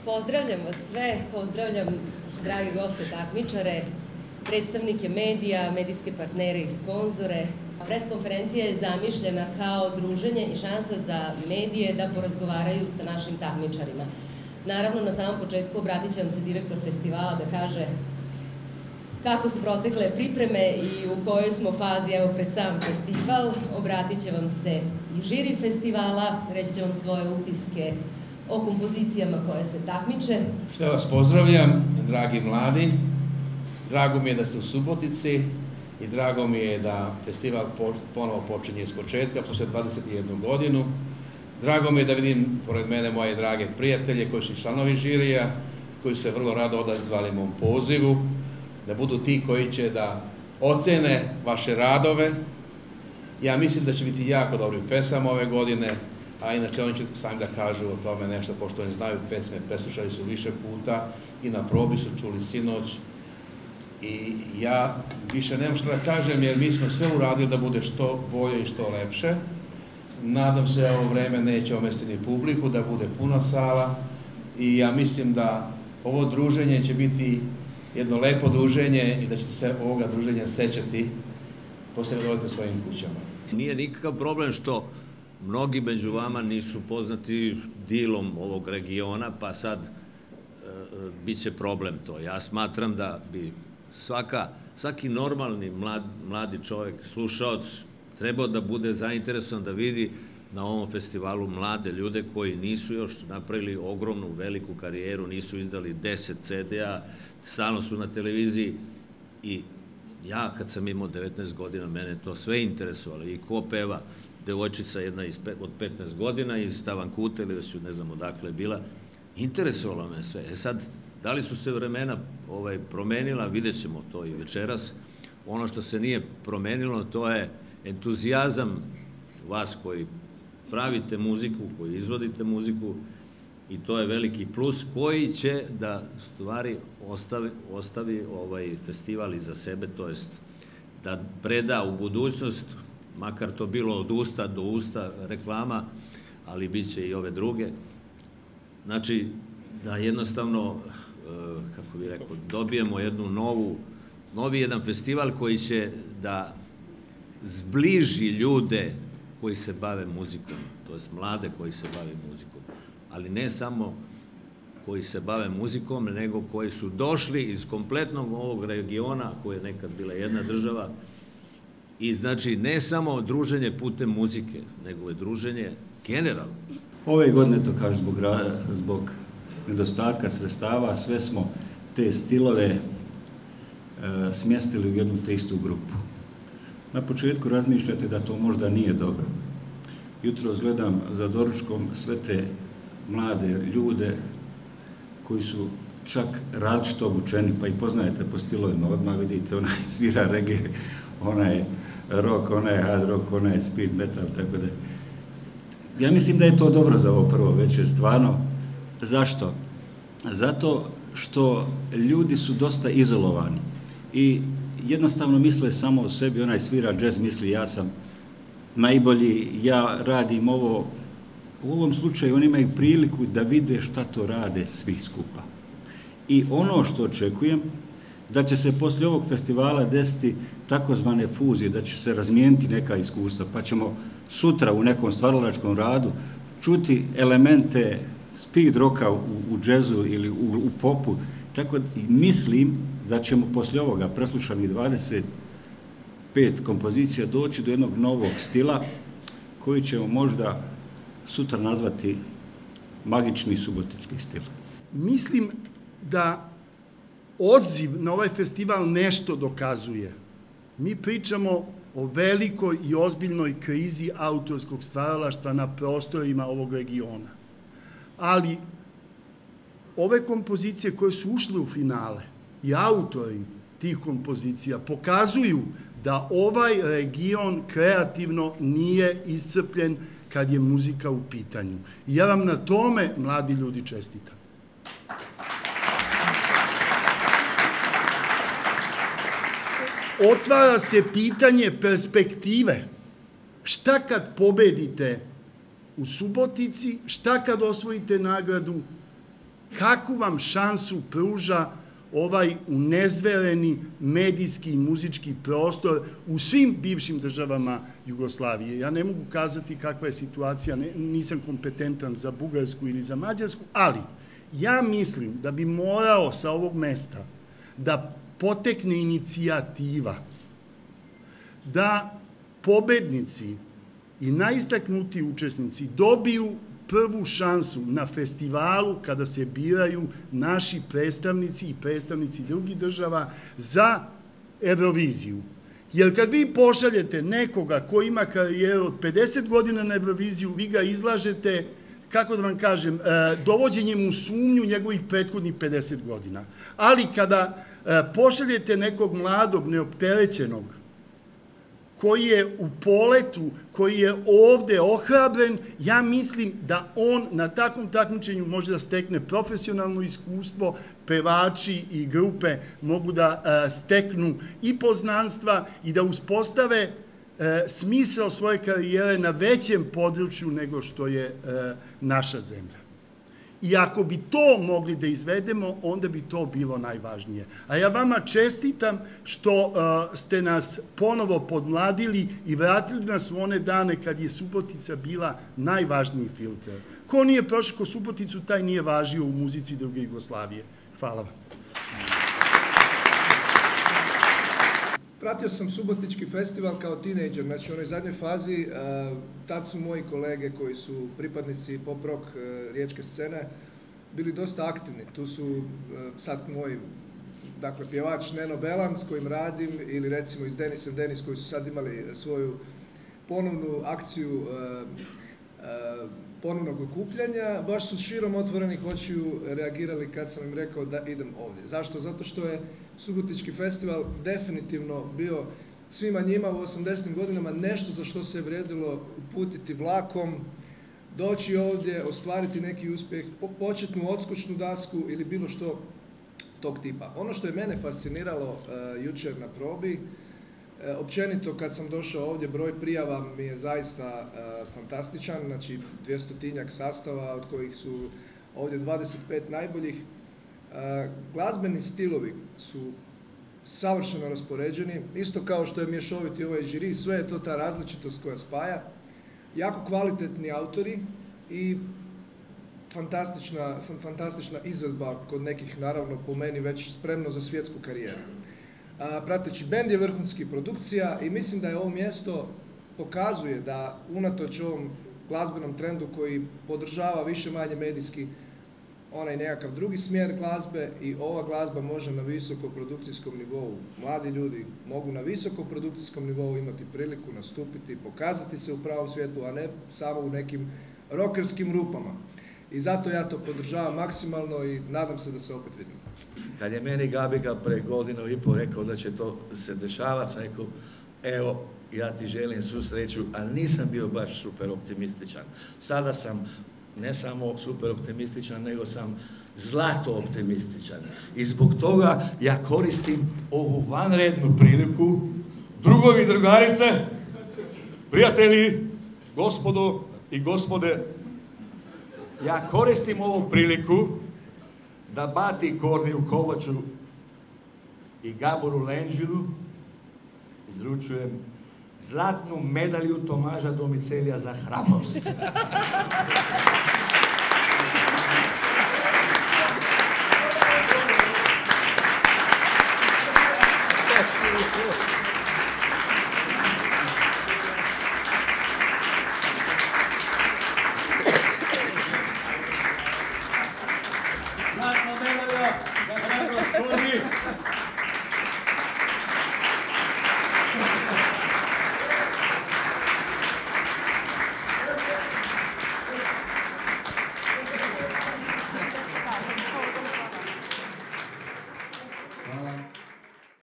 Pozdravljam vas sve, pozdravljam dragi goste takmičare, predstavnike medija, medijske partnere i sponzore. Preskonferencija je zamišljena kao druženje i šansa za medije da porazgovaraju sa našim takmičarima. Naravno, na samom početku obratit će vam se direktor festivala da kaže kako su protekle pripreme i u kojoj smo fazi, evo, pred sam festival. Obratit će vam se i žiri festivala, reći će vam svoje utiske o kompozicijama koje se takmiče. Sve vas pozdravljam, dragi mladi. Drago mi je da ste u Subotici i drago mi je da festival ponovo počinje iz početka, posle 21 godinu. Drago mi je da vidim pored mene moje drage prijatelje koji su članovi žirija, koji su se vrlo rado odazvali mom pozivu, da budu ti koji će da ocene vaše radove. Ja mislim da će biti jako dobrih pesama ove godine, a inače oni će sami da kažu o tome nešto, pošto ne znaju pesme, preslušali su više puta i na probi su čuli sinoć. I ja više nemam što da kažem, jer mi smo sve uradili da bude što bolje i što lepše. Nadam se ovo vreme neće omesti ni publiku, da bude puno sala i ja mislim da ovo druženje će biti jedno lepo druženje i da ćete se ovoga druženja sećati posle kad dođete svojim kućama. Nije nikakav problem što mnogi među vama nisu poznati dilom ovog regiona, pa sad bit će problem to. Ja smatram da bi svaki normalni mladi čovjek, slušaoc, trebao da bude zainteresovan da vidi na ovom festivalu mlade ljude koji nisu još napravili ogromnu, veliku karijeru, nisu izdali 10 CD-a, stalno su na televiziji i ja kad sam imao 19 godina, mene to sve interesovalo i ko peva, devojčica jedna od 15 godina iz Stavankuta ili već ne znam odakle je bila, interesovalo me sve. E sad, da li su se vremena promenila, vidjet ćemo to i večeras. Ono što se nije promenilo, to je entuzijazam vas koji pravite muziku, koji izvodite muziku i to je veliki plus koji će da stvari ostavi ovaj festival iza sebe, to jest da preda u budućnost, makar to bilo od usta do usta reklama, ali bit će i ove druge. Znači, da jednostavno, kako bih rekao, dobijemo jednu novi jedan festival koji će da zbliži ljude koji se bave muzikom, to jest mlade koji se bave muzikom, ali ne samo koji se bave muzikom, nego koji su došli iz kompletnog ovog regiona, koja je nekad bila jedna država, i znači ne samo druženje putem muzike, nego je druženje generalno. Ove godine, to kažu zbog nedostatka sredstava, sve smo te stilove smjestili u jednu te istu grupu. Na početku razmišljate da to možda nije dobro. Jutro gledam za doručkom sve te mlade ljude koji su čak različito obučeni, pa i poznajete po stilovima, odmah vidite, onaj svira reggae, onaj rock, onaj hard rock, onaj speed metal, tako da. Ja mislim da je to dobro za ovo prvo večer, stvarno. Zašto? Zato što ljudi su dosta izolovani i jednostavno misle samo o sebi, onaj svira džez misli ja sam najbolji, ja radim ovo. U ovom slučaju oni imaju priliku da vide šta to rade svi skupa. I ono što očekujem, da će se poslije ovog festivala desiti takozvane fuzije, da će se razmijeniti neka iskustva, pa ćemo sutra u nekom stvaralačkom radu čuti elemente speed rocka u džezu ili u popu. Tako mislim da ćemo poslije ovoga preslušanih 25 kompozicija doći do jednog novog stila koji ćemo možda sutra nazvati magični subotički stil. Mislim da odziv na ovaj festival nešto dokazuje. Mi pričamo o velikoj i ozbiljnoj krizi autorskog stvaralaštva na prostorima ovog regiona. Ali ove kompozicije koje su ušle u finale i autori tih kompozicija pokazuju da ovaj region kreativno nije iscrpljen kad je muzika u pitanju. I ja vam na tome, mladi ljudi, čestitam. Otvara se pitanje perspektive. Šta kad pobedite u Subotici, šta kad osvojite nagradu kakvu vam šansu pruža ovaj unezvereni medijski i muzički prostor u svim bivšim državama Jugoslavije. Ja ne mogu kazati kakva je situacija, nisam kompetentan za Bugarsku ili za Mađarsku, ali ja mislim da bi morao sa ovog mesta da potekne inicijativa da pobednici i najistaknutiji učesnici dobiju prvu šansu na festivalu kada se biraju naši predstavnici i predstavnici drugih država za Euroviziju. Jer kad vi pošaljete nekoga ko ima karijeru od 50 godina na Euroviziju, vi ga izlažete, kako da vam kažem, dovođenjem u sumnju njegovih prethodnih 50 godina. Ali kada pošaljete nekog mladog, neopterećenog, koji je u poletu, koji je ovde ohrabren, ja mislim da on na takvom takmičenju može da stekne profesionalno iskustvo, pevači i grupe mogu da steknu i poznanstva i da uspostave smisao svoje karijere na većem području nego što je naša zemlja. I ako bi to mogli da izvedemo, onda bi to bilo najvažnije. A ja vama čestitam što ste nas ponovo podmladili i vratili nas u one dane kad je Subotica bila najvažniji filter. Ko nije prošao ko Suboticu, taj nije važio u muzici druge Jugoslavije. Hvala vam. Pratio sam Subotički festival kao tinejdžer, znači u onoj zadnjoj fazi, tad su moji kolege koji su pripadnici pop rock riječke scene bili dosta aktivni. Tu su sad moj, dakle, pjevač Neno Belan s kojim radim ili recimo iz Denis and Denis koji su sad imali svoju ponovnu akciju ponovnog okupljanja, baš su širom otvorenih očiju reagirali kad sam im rekao da idem ovdje. Zašto? Zato što je Subotički festival definitivno bio svima njima u 80. godinama nešto za što se vrijedilo uputiti vlakom, doći ovdje, ostvariti neki uspjeh, početnu odskučnu dasku ili bilo što tog tipa. Ono što je mene fasciniralo jučer na probi, općenito kad sam došao ovdje, broj prijava mi je zaista fantastičan, znači 200-tinjak sastava od kojih su ovdje 25 najboljih. Glazbeni stilovi su savršeno raspoređeni, isto kao što je mješoviti ovaj žiri, sve je to ta različitost koja spaja. Jako kvalitetni autori i fantastična izvedba kod nekih, naravno, po meni već spremno za svjetsku karijeru. Prateći bend je vrhunski produkcija i mislim da je ovo mjesto pokazuje da unatoč ovom glazbenom trendu koji podržava više manje medijski onaj nekakav drugi smjer glazbe i ova glazba može na visokoprodukcijskom nivou. Mladi ljudi mogu na visokoprodukcijskom nivou imati priliku nastupiti, pokazati se u pravom svijetu, a ne samo u nekim rockerskim rupama. I zato ja to podržavam maksimalno i nadam se da se opet vidimo. Kad je meni Gabika pre godinu i pol rekao da će to se dešavati, sam rekao, evo, ja ti želim svu sreću, ali nisam bio baš super optimističan. Sada sam ne samo super optimističan, nego sam zlato optimističan. I zbog toga ja koristim ovu vanrednu priliku, drugovi i drugarice, prijatelji, gospodo i gospode, ja koristim ovu priliku da Bati Korniju Kovaču i Gaboru Lenđilu izručujem zlatnu medalju Tomaža Domicelija za hrabrost.